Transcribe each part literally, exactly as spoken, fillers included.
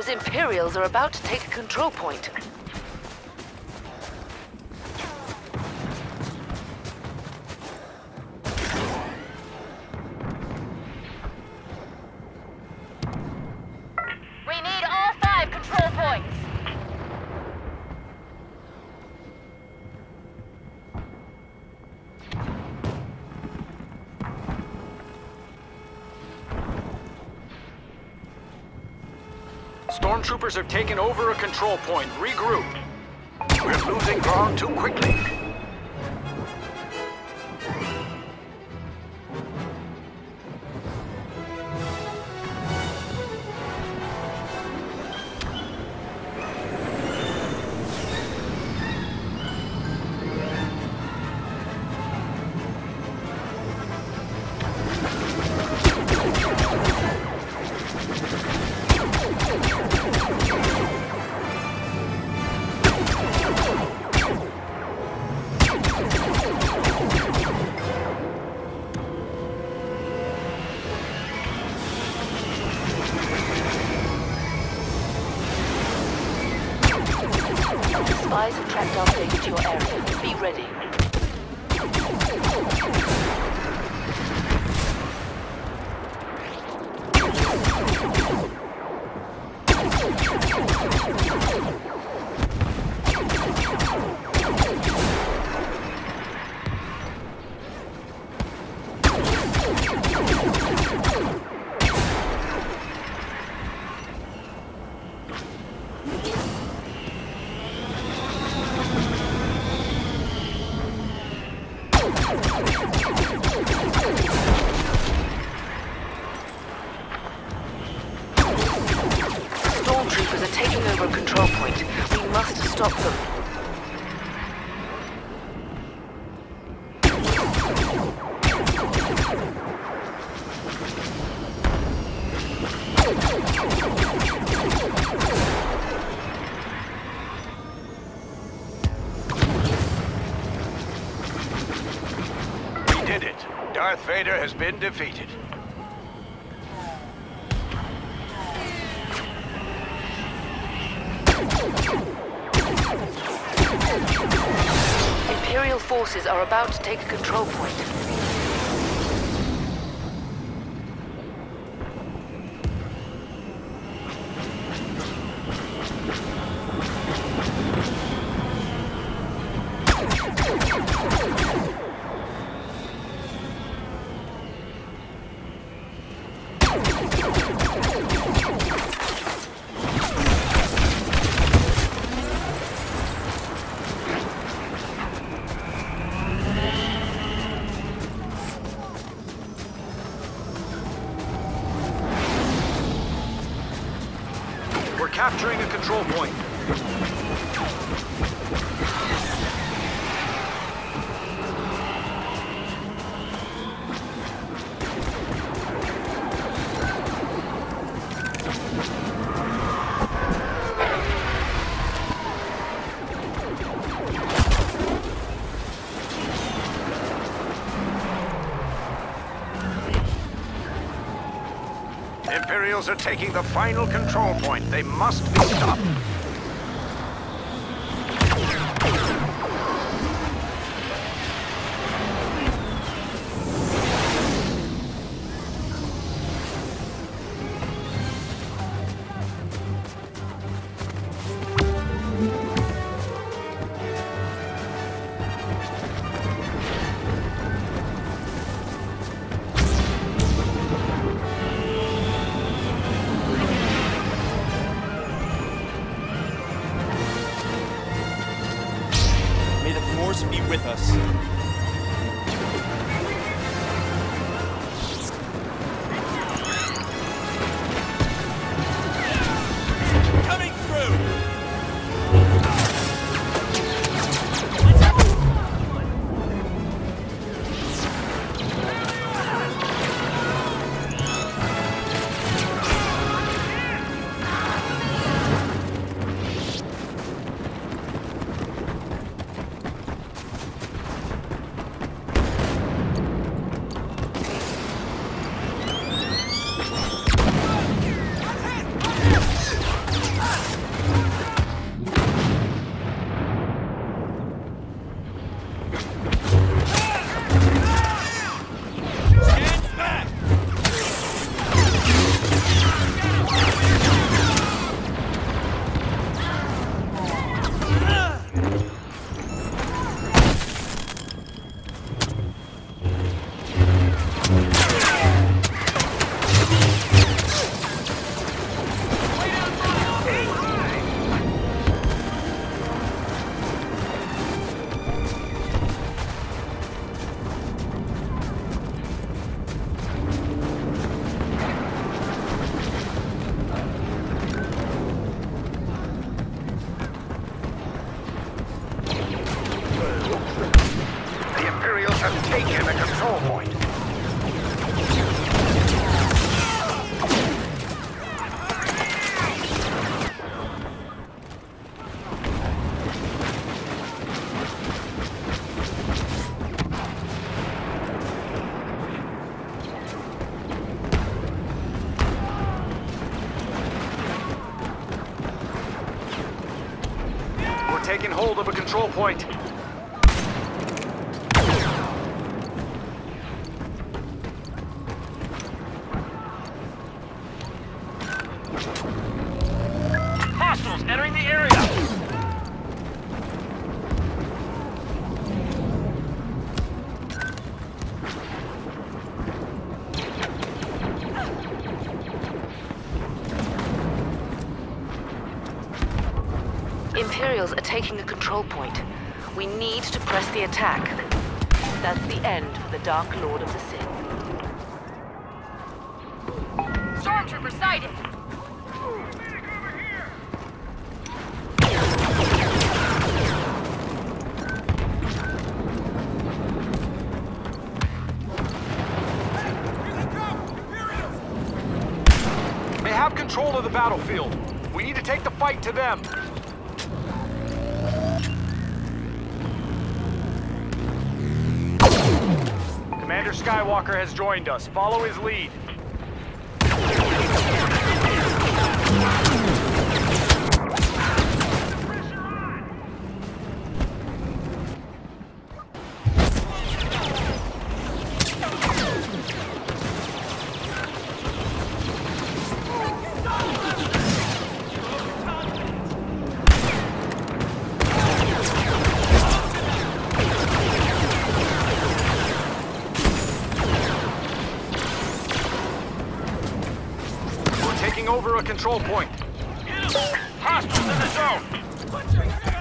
Those Imperials are about to take a control point. We need all five control points. Stormtroopers have taken over a control point. Regroup. We're losing ground too quickly. Spies have tracked our data to your area. Be ready. Stormtroopers are taking over a control point. We must stop them. We did it. Darth Vader has been defeated. Imperial forces are about to take a control point. We're capturing a control point. Imperials are taking the final control point. They must be stopped. Be with us. Coming through. taken the control point. We're taking hold of a control point. Hostiles entering the area! Imperials are taking a control point. We need to press the attack. That's the end for the Dark Lord of the Sith. Stormtrooper sighted! They have control of the battlefield. We need to take the fight to them. Commander Skywalker has joined us. Follow his lead. Taking over a control point. Hostiles in the zone!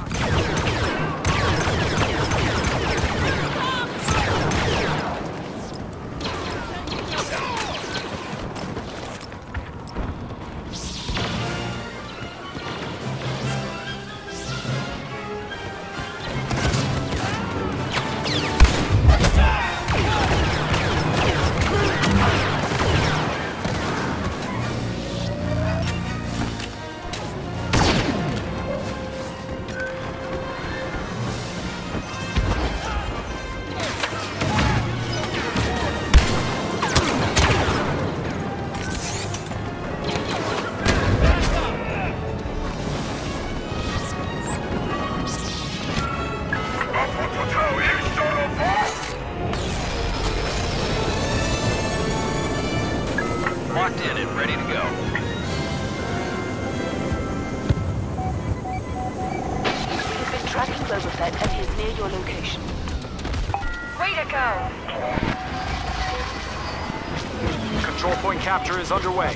Locked in and ready to go. We have been tracking Boba Fett and he is near your location. Way to go! Control point capture is underway.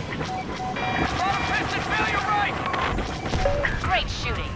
Great shooting!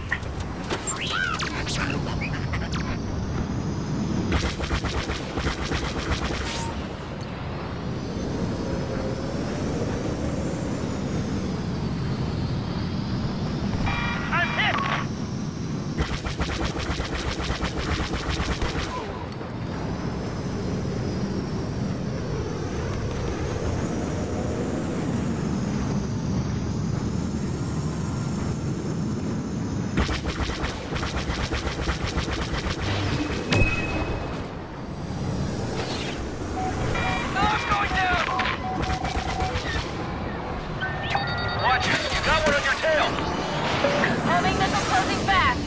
Homing missile closing fast!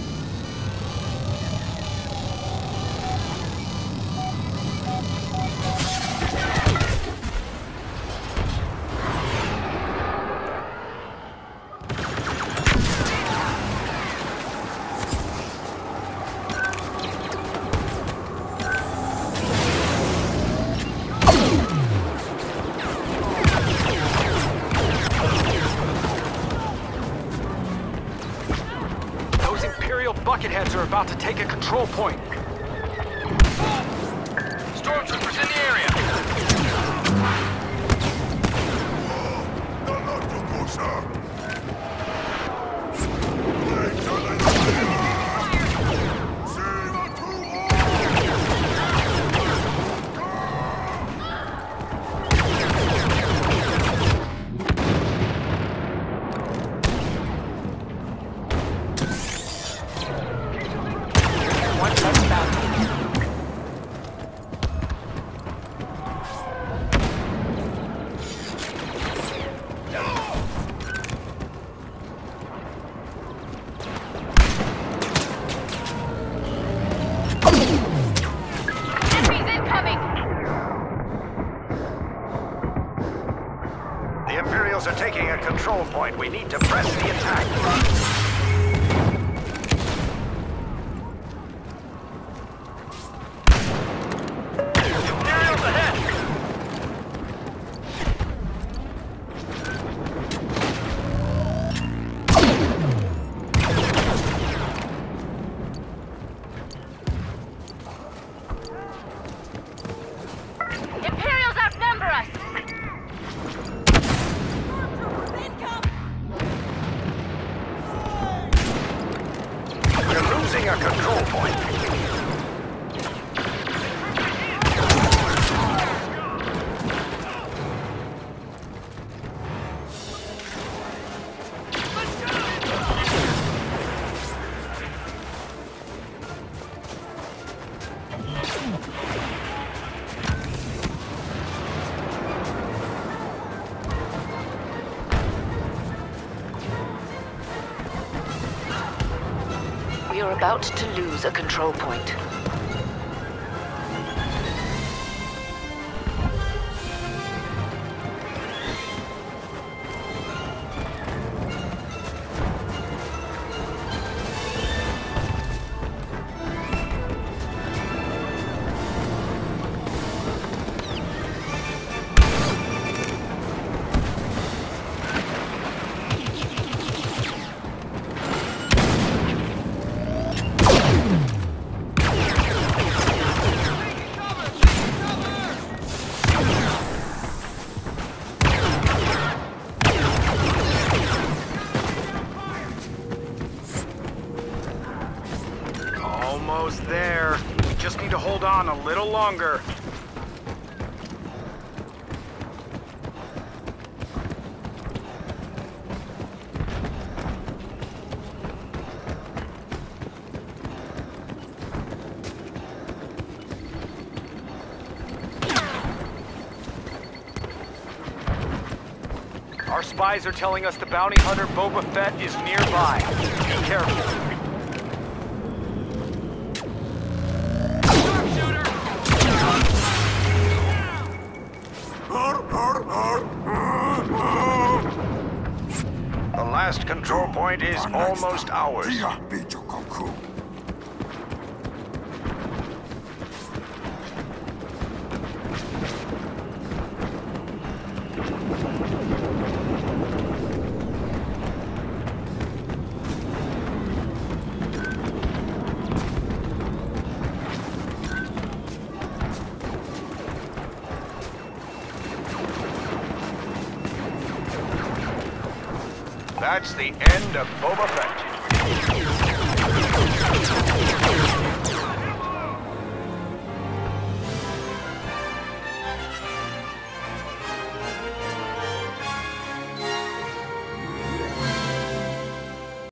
Bucketheads are about to take a control point. Stormtroopers in the area. Imperials ahead! Imperials outnumber us! We're losing a control point. We are about to lose a control point. Almost there. We just need to hold on a little longer. Our spies are telling us the bounty hunter Boba Fett is nearby. Be careful. The last control point is almost ours. That's the end of Boba Fett.